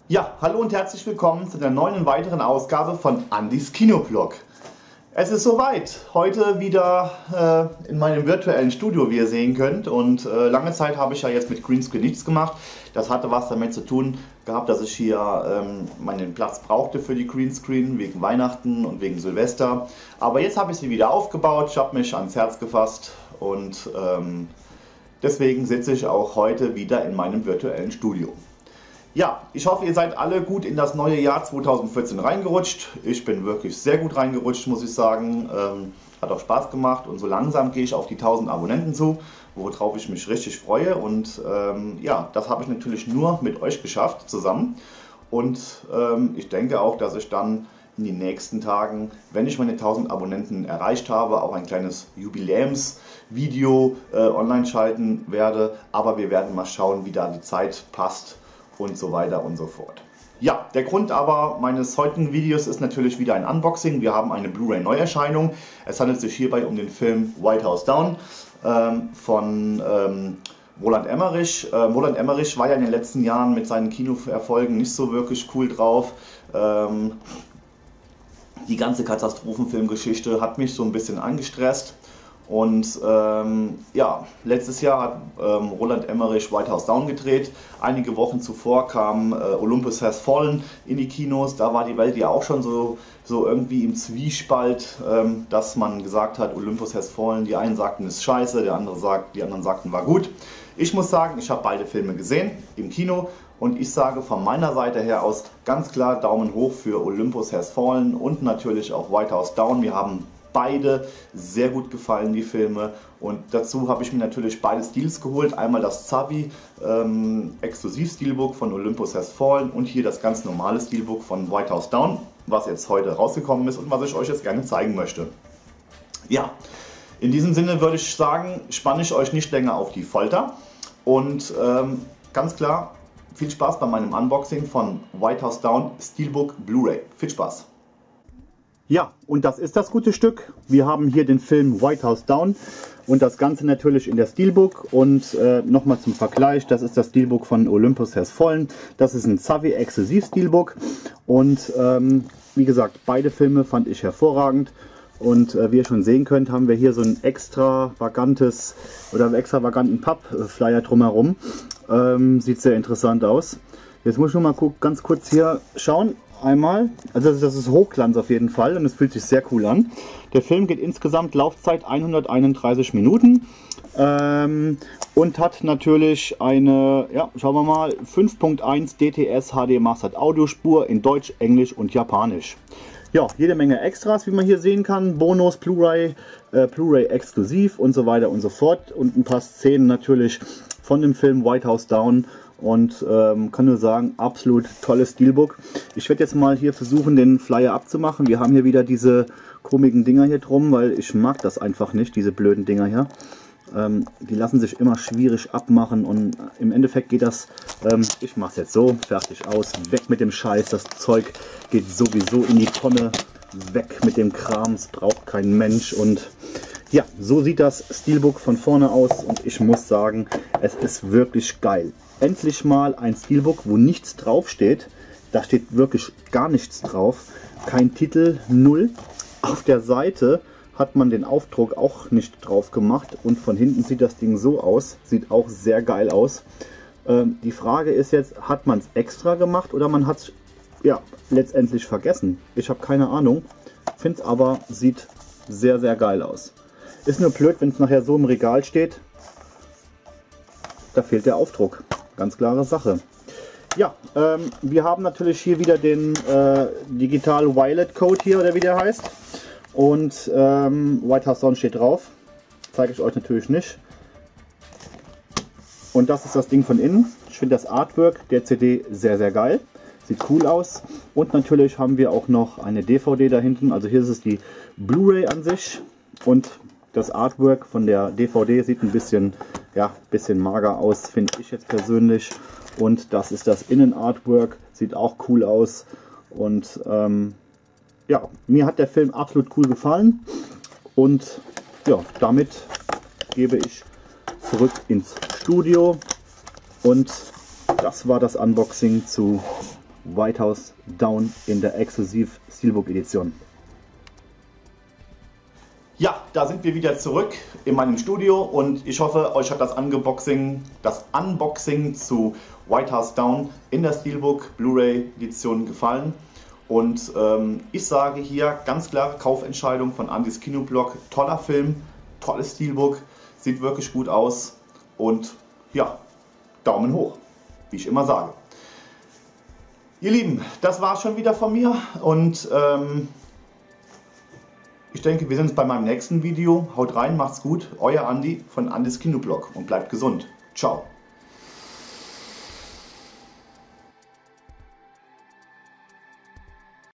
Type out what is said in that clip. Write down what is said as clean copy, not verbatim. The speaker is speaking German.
Ja, hallo und herzlich willkommen zu der neuen und weiteren Ausgabe von Andys Kinoblog. Es ist soweit, heute wieder in meinem virtuellen Studio, wie ihr sehen könnt, und lange Zeit habe ich ja jetzt mit Greenscreen nichts gemacht. Das hatte was damit zu tun gehabt, dass ich hier meinen Platz brauchte für die Greenscreen, wegen Weihnachten und wegen Silvester. Aber jetzt habe ich sie wieder aufgebaut, ich habe mich ans Herz gefasst und deswegen sitze ich auch heute wieder in meinem virtuellen Studio. Ja, ich hoffe, ihr seid alle gut in das neue Jahr 2014 reingerutscht. Ich bin wirklich sehr gut reingerutscht, muss ich sagen. Hat auch Spaß gemacht und so langsam gehe ich auf die 1000 Abonnenten zu, worauf ich mich richtig freue. Und ja, das habe ich natürlich nur mit euch geschafft zusammen. Und ich denke auch, dass ich dann in den nächsten Tagen, wenn ich meine 1000 Abonnenten erreicht habe, auch ein kleines Jubiläumsvideo online schalten werde. Aber wir werden mal schauen, wie da die Zeit passt und so weiter und so fort. Ja, der Grund aber meines heutigen Videos ist natürlich wieder ein Unboxing. Wir haben eine Blu-ray Neuerscheinung. Es handelt sich hierbei um den Film White House Down von Roland Emmerich. Roland Emmerich war ja in den letzten Jahren mit seinen Kinoerfolgen nicht so wirklich cool drauf. Die ganze Katastrophenfilmgeschichte hat mich so ein bisschen angestresst. Und ja, letztes Jahr hat Roland Emmerich White House Down gedreht. Einige Wochen zuvor kam Olympus Has Fallen in die Kinos. Da war die Welt ja auch schon so irgendwie im Zwiespalt, dass man gesagt hat, Olympus Has Fallen. Die einen sagten, ist scheiße, die anderen sagten, war gut. Ich muss sagen, ich habe beide Filme gesehen im Kino. Und ich sage von meiner Seite her aus ganz klar Daumen hoch für Olympus Has Fallen und natürlich auch White House Down. Wir haben beide sehr gut gefallen, die Filme, und dazu habe ich mir natürlich beide Steels geholt. Einmal das Zavi Exklusiv Steelbook von Olympus Has Fallen und hier das ganz normale Steelbook von White House Down, was jetzt heute rausgekommen ist und was ich euch jetzt gerne zeigen möchte. Ja, in diesem Sinne würde ich sagen, spanne ich euch nicht länger auf die Folter und ganz klar, viel Spaß bei meinem Unboxing von White House Down Steelbook Blu-ray. Viel Spaß! Ja, und das ist das gute Stück. Wir haben hier den Film White House Down und das Ganze natürlich in der Steelbook. Und nochmal zum Vergleich, das ist das Steelbook von Olympus Has Fallen. Das ist ein Zavi Exklusiv Steelbook. Und wie gesagt, beide Filme fand ich hervorragend. Und wie ihr schon sehen könnt, haben wir hier so ein extravaganten Pappflyer drumherum. Sieht sehr interessant aus. Jetzt muss ich noch mal ganz kurz hier schauen. Einmal, also das ist Hochglanz auf jeden Fall und es fühlt sich sehr cool an. Der Film geht insgesamt Laufzeit 131 Minuten und hat natürlich eine, ja, schauen wir mal, 5.1 DTS HD Mastered Audiospur in Deutsch, Englisch und Japanisch. Ja, jede Menge Extras, wie man hier sehen kann, Bonus, Blu-ray, Blu-ray exklusiv und so weiter und so fort und ein paar Szenen natürlich von dem Film White House Down. Und kann nur sagen, absolut tolles Steelbook. Ich werde jetzt mal hier versuchen, den Flyer abzumachen. Wir haben hier wieder diese komischen Dinger hier drum, weil ich mag das einfach nicht, diese blöden Dinger hier. Die lassen sich immer schwierig abmachen und im Endeffekt geht das, ich mache es jetzt so, fertig aus, weg mit dem Scheiß. Das Zeug geht sowieso in die Tonne, weg mit dem Kram, es braucht kein Mensch. Und ja, so sieht das Steelbook von vorne aus und ich muss sagen, es ist wirklich geil. Endlich mal ein Steelbook, wo nichts drauf steht. Da steht wirklich gar nichts drauf. Kein Titel, null. Auf der Seite hat man den Aufdruck auch nicht drauf gemacht. Und von hinten sieht das Ding so aus. Sieht auch sehr geil aus. Die Frage ist jetzt, hat man es extra gemacht oder man hat es ja letztendlich vergessen? Ich habe keine Ahnung. Finde es aber, sieht sehr, sehr geil aus. Ist nur blöd, wenn es nachher so im Regal steht. Da fehlt der Aufdruck. Ganz klare Sache. Ja, wir haben natürlich hier wieder den Digital Violet Code hier, oder wie der heißt. Und White House Down steht drauf. Zeige ich euch natürlich nicht. Und das ist das Ding von innen. Ich finde das Artwork der CD sehr, sehr geil. Sieht cool aus. Und natürlich haben wir auch noch eine DVD da hinten. Also hier ist es die Blu-ray an sich. Und das Artwork von der DVD sieht ein bisschen, ja, bisschen mager aus, finde ich jetzt persönlich. Und das ist das Innenartwork, sieht auch cool aus. Und ja, mir hat der Film absolut cool gefallen. Und ja, damit gebe ich zurück ins Studio. Und das war das Unboxing zu White House Down in der Exklusiv Steelbook Edition. Ja, da sind wir wieder zurück in meinem Studio und ich hoffe, euch hat das Unboxing zu White House Down in der Steelbook Blu-ray Edition gefallen. Und ich sage hier ganz klare Kaufentscheidung von Andys Kinoblog. Toller Film, tolles Steelbook, sieht wirklich gut aus und ja, Daumen hoch, wie ich immer sage. Ihr Lieben, das war schon wieder von mir und ich denke, wir sehen uns bei meinem nächsten Video. Haut rein, macht's gut. Euer Andi von Andys Kinoblog und bleibt gesund. Ciao.